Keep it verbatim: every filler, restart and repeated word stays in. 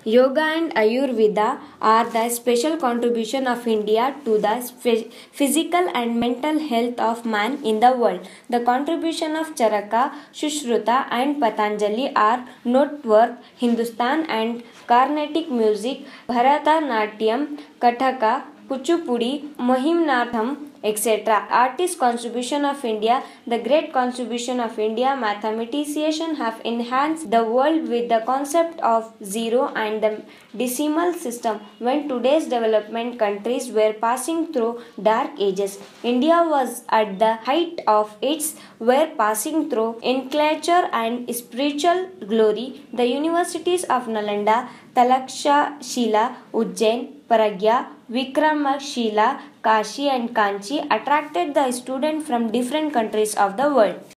Yoga and Ayurveda are the special contribution of India to the physical and mental health of man in the world. The contribution of Charaka, Sushruta and Patanjali are noteworthy. Hindustan and Carnatic music, Bharatanatyam, Kathaka, Kuchipudi, Mohiniyattam, et cetera. Artist contribution of India, the great contribution of India, mathematicians have enhanced the world with the concept of zero and the decimal system when today's development countries were passing through dark ages. India was at the height of its were passing through intellectual and spiritual glory. The universities of Nalanda, Talakshashila, Ujjain, Pragya, Vikramasila, Kashi and Kanchi attracted the students from different countries of the world.